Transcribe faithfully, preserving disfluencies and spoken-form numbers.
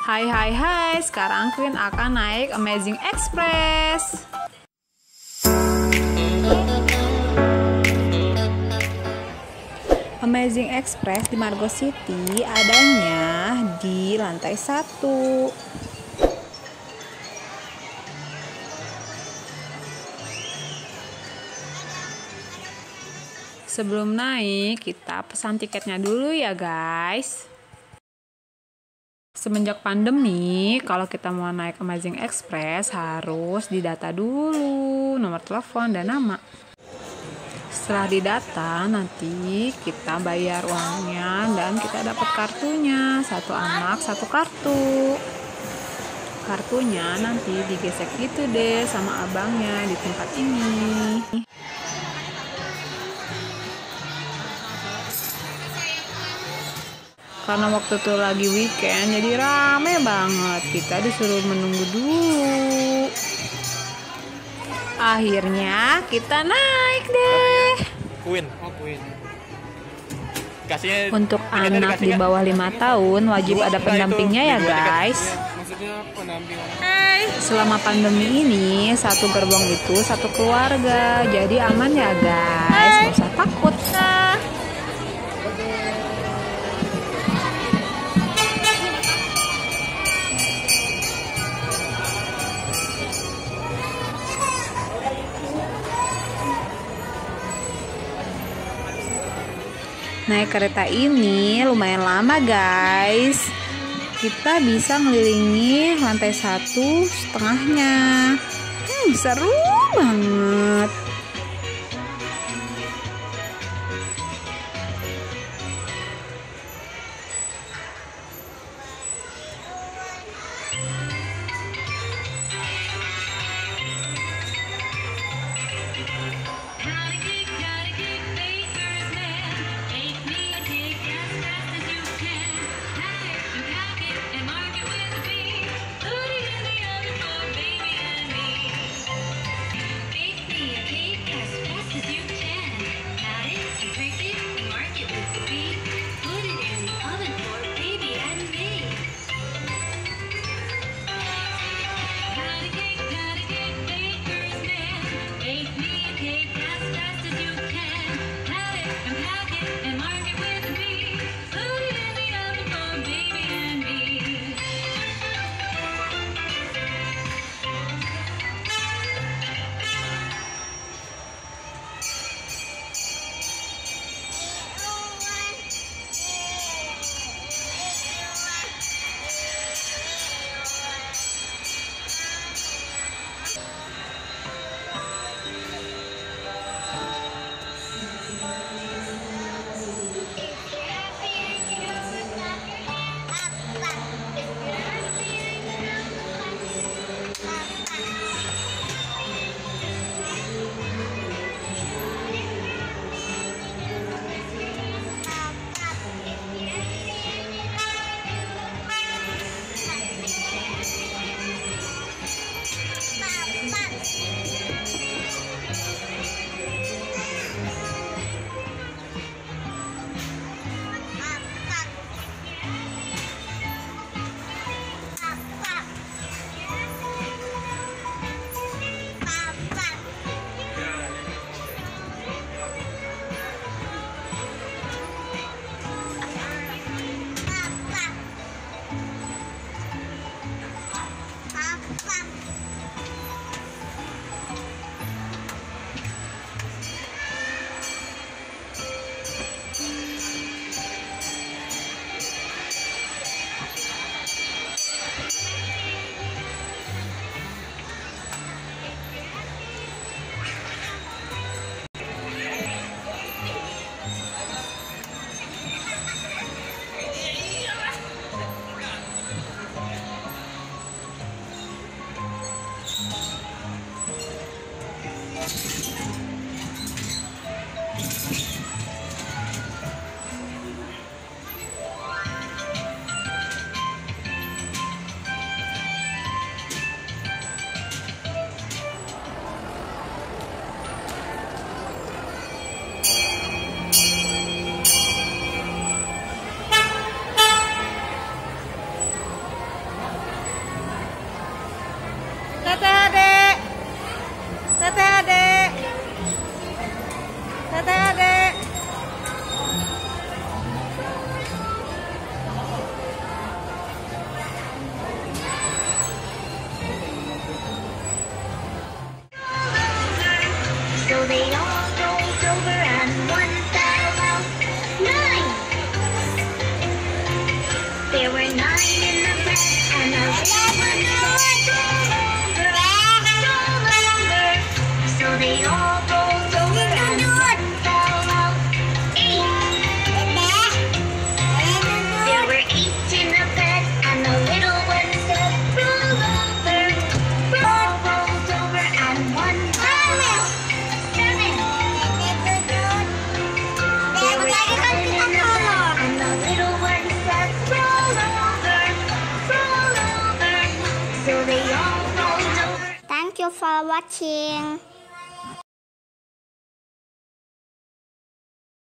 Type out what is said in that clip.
Hai hai hai, sekarang Queen akan naik Amazing Express. Amazing Express di Margo City adanya di lantai satu. Sebelum naik, kita pesan tiketnya dulu ya guys. Semenjak pandemi, kalau kita mau naik Amazing Express harus didata dulu nomor telepon dan nama. Setelah didata, nanti kita bayar uangnya dan kita dapat kartunya. Satu anak, satu kartu. Kartunya nanti digesek gitu deh sama abangnya di tempat ini. Karena waktu itu lagi weekend, jadi rame banget. Kita disuruh menunggu dulu. Akhirnya kita naik deh. Queen. Oh, Queen. Kasihnya, Untuk anak di bawah lima tahun wajib ada pendampingnya ya guys. Maksudnya pendamping. Selama pandemi ini satu gerbong itu satu keluarga, jadi aman ya guys, nggak usah takut. Naik kereta ini lumayan lama guys. Kita bisa ngelilingi lantai satu setengahnya. Hmm, seru banget. and the little ones said, roll over, roll over. So they all rolled over and one fell out. Eight. There were eight in the bed, and the little one said, roll over, roll, rolled over and one fell out. Seven. There were seven in the bed, and the little one said, roll over, roll over. So they all rolled over. Thank you for watching.